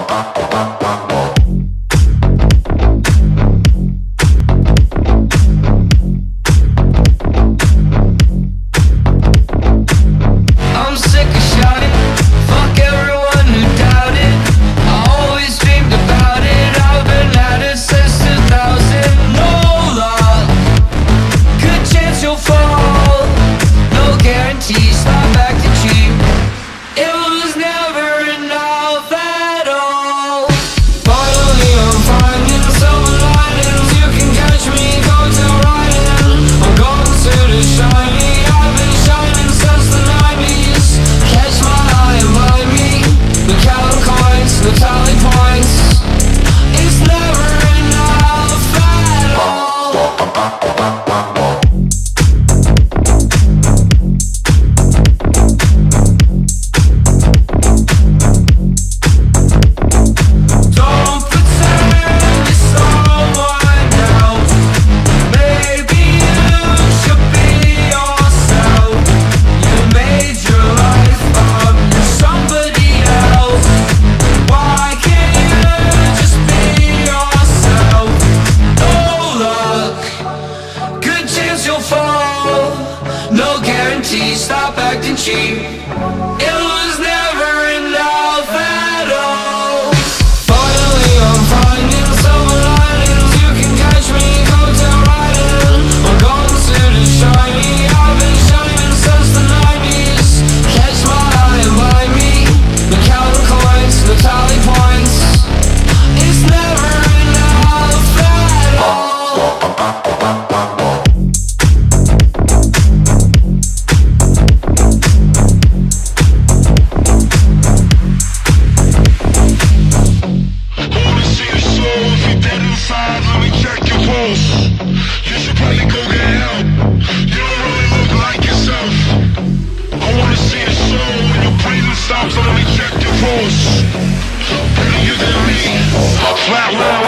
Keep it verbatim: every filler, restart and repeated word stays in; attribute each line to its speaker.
Speaker 1: No guarantee, stop acting cheap. It was never enough at all. Finally I'm finding silver linings. You can catch me hotel riding. I'm going to the shiny. I've been shining since the nineties. Catch my eye and buy me the counter coins, the tally points. It's never enough at all.
Speaker 2: So let me check your pulse. Better you than me. Flat line.